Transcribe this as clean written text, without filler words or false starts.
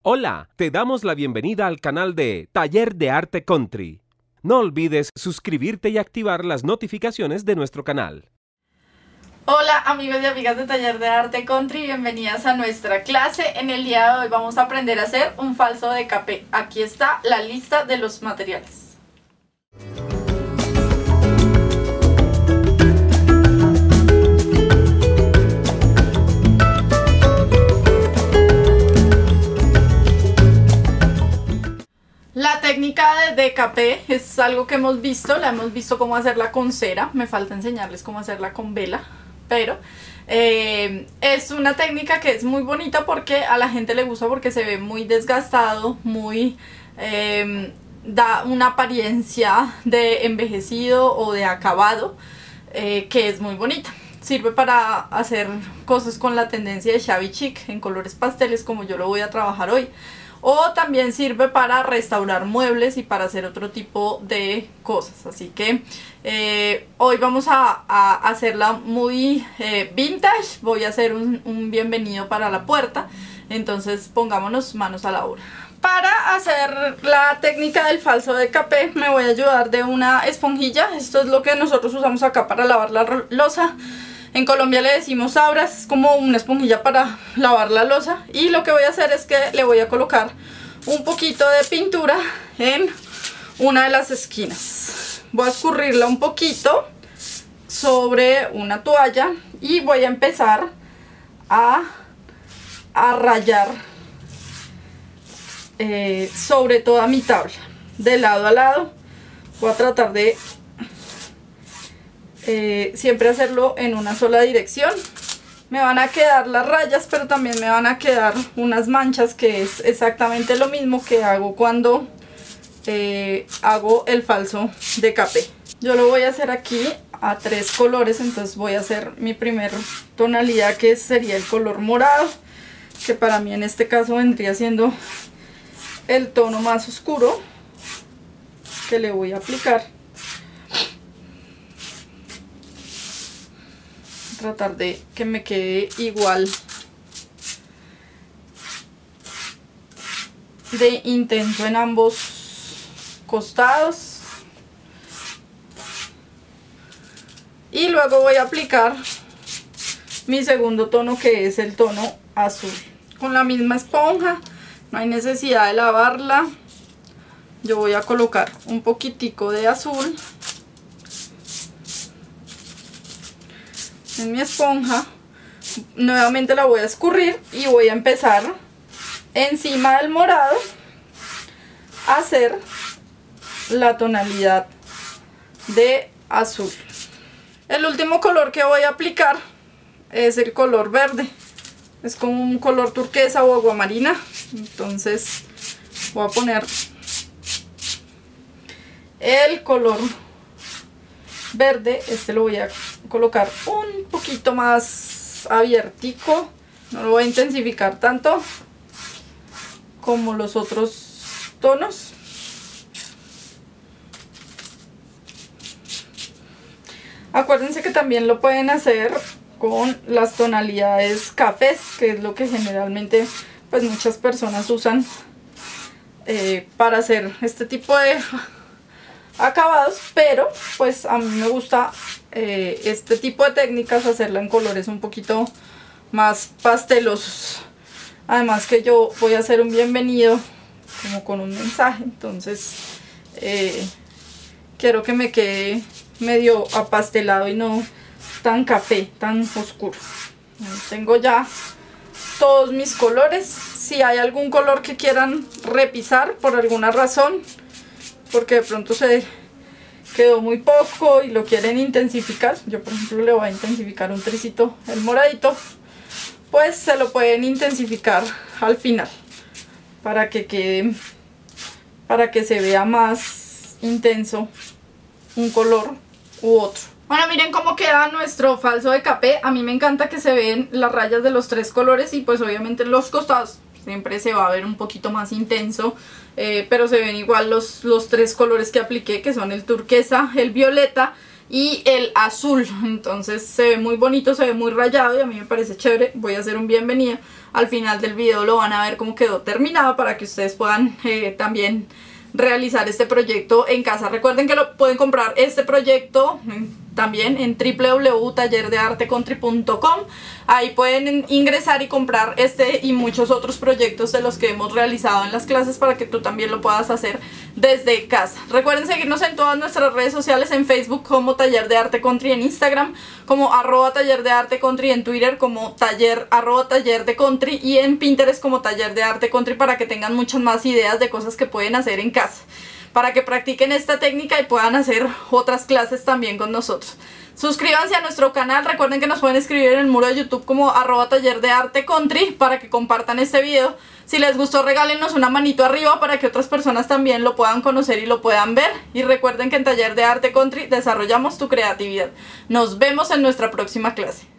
Hola, te damos la bienvenida al canal de Taller de Arte Country. No olvides suscribirte y activar las notificaciones de nuestro canal. Hola amigos y amigas de Taller de Arte Country, bienvenidas a nuestra clase. En el día de hoy vamos a aprender a hacer un falso de capé. Aquí está la lista de los materiales. La técnica de decapé es algo que hemos visto, la hemos visto cómo hacerla con cera, me falta enseñarles cómo hacerla con vela, pero es una técnica que es muy bonita porque a la gente le gusta porque se ve muy desgastado, muy da una apariencia de envejecido o de acabado que es muy bonita. Sirve para hacer cosas con la tendencia de shabby chic en colores pasteles como yo lo voy a trabajar hoy. O también sirve para restaurar muebles y para hacer otro tipo de cosas. Así que hoy vamos a hacerla muy vintage. Voy a hacer un bienvenido para la puerta. Entonces pongámonos manos a la obra. Para hacer la técnica del falso de capé me voy a ayudar de una esponjilla. Esto es lo que nosotros usamos acá para lavar la loza. En Colombia le decimos sabras, es como una esponjilla para lavar la loza. Y lo que voy a hacer es que le voy a colocar un poquito de pintura en una de las esquinas. Voy a escurrirla un poquito sobre una toalla y voy a empezar a rayar sobre toda mi tabla, de lado a lado. Voy a tratar de siempre hacerlo en una sola dirección. Me van a quedar las rayas, pero también me van a quedar unas manchas, que es exactamente lo mismo que hago cuando hago el falso de capé. Yo lo voy a hacer aquí a 3 colores, entonces voy a hacer mi primer tonalidad, que sería el color morado, que para mí en este caso vendría siendo el tono más oscuro que le voy a aplicar. Tratar de que me quede igual de intenso en ambos costados. Y luego voy a aplicar mi segundo tono, que es el tono azul. Con la misma esponja, no hay necesidad de lavarla. Yo voy a colocar un poquitico de azul en mi esponja. Nuevamente la voy a escurrir y voy a empezar encima del morado a hacer la tonalidad de azul. El último color que voy a aplicar es el color verde. Es como un color turquesa o aguamarina. Entonces voy a poner el color verde. Este lo voy a colocar un poquito más abiertico, no lo voy a intensificar tanto como los otros tonos. Acuérdense que también lo pueden hacer con las tonalidades cafés, que es lo que generalmente pues muchas personas usan para hacer este tipo de acabados, pero pues a mí me gusta este tipo de técnicas, hacerla en colores un poquito más pastelosos. Además que yo voy a hacer un bienvenido como con un mensaje, entonces quiero que me quede medio apastelado y no tan café, tan oscuro. Tengo ya todos mis colores. Si hay algún color que quieran repisar por alguna razón, porque de pronto se quedó muy poco y lo quieren intensificar, yo por ejemplo le voy a intensificar un tricito el moradito, pues se lo pueden intensificar al final para que quede, para que se vea más intenso un color u otro. Bueno, miren cómo queda nuestro falso de capé. A mí me encanta que se ven las rayas de los 3 colores y pues obviamente los costados siempre se va a ver un poquito más intenso, pero se ven igual los 3 colores que apliqué, que son el turquesa, el violeta y el azul. Entonces se ve muy bonito, se ve muy rayado y a mí me parece chévere. Voy a hacer un bienvenida. Al final del video lo van a ver cómo quedó terminado para que ustedes puedan también realizar este proyecto en casa. Recuerden que lo pueden comprar este proyecto también en www.tallerdeartecountry.com. Ahí pueden ingresar y comprar este y muchos otros proyectos de los que hemos realizado en las clases para que tú también lo puedas hacer desde casa. Recuerden seguirnos en todas nuestras redes sociales, en Facebook como Taller de Arte Country, en Instagram como @Taller de Arte Country, en Twitter como @Taller de Country y en Pinterest como Taller de Arte Country, para que tengan muchas más ideas de cosas que pueden hacer en casa, para que practiquen esta técnica y puedan hacer otras clases también con nosotros. Suscríbanse a nuestro canal, recuerden que nos pueden escribir en el muro de YouTube como @Taller de Arte Country para que compartan este video. Si les gustó, regálenos una manito arriba para que otras personas también lo puedan conocer y lo puedan ver. Y recuerden que en Taller de Arte Country desarrollamos tu creatividad. Nos vemos en nuestra próxima clase.